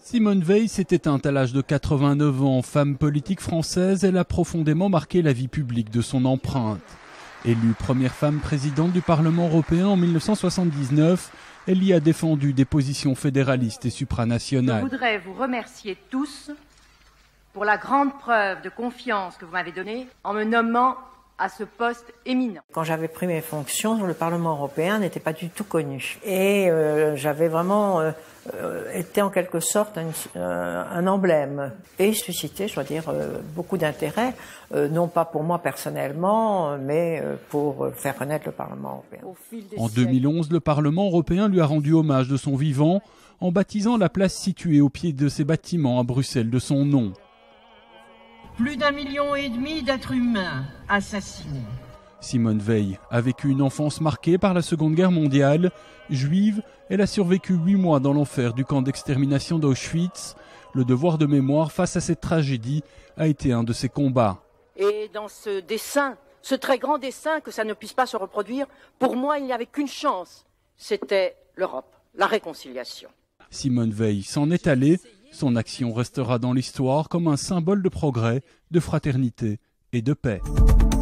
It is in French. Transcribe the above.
Simone Veil s'est éteinte à l'âge de 89 ans. Femme politique française, elle a profondément marqué la vie publique de son empreinte. Élue première femme présidente du Parlement européen en 1979, elle y a défendu des positions fédéralistes et supranationales. Je voudrais vous remercier tous pour la grande preuve de confiance que vous m'avez donnée en me nommant à ce poste éminent. Quand j'avais pris mes fonctions, le Parlement européen n'était pas du tout connu. Et j'avais vraiment été en quelque sorte un emblème. Et suscité, je dois dire, beaucoup d'intérêt, non pas pour moi personnellement, mais pour faire connaître le Parlement européen. En 2011, le Parlement européen lui a rendu hommage de son vivant en baptisant la place située au pied de ses bâtiments à Bruxelles de son nom. Plus d'1,5 million d'êtres humains assassinés. Simone Veil a vécu une enfance marquée par la Seconde Guerre mondiale. Juive, elle a survécu 8 mois dans l'enfer du camp d'extermination d'Auschwitz. Le devoir de mémoire face à cette tragédie a été un de ses combats. Et dans ce dessein, ce très grand dessein que ça ne puisse pas se reproduire, pour moi, il n'y avait qu'une chance. C'était l'Europe, la réconciliation. Simone Veil s'en est allée. Son action restera dans l'histoire comme un symbole de progrès, de fraternité et de paix.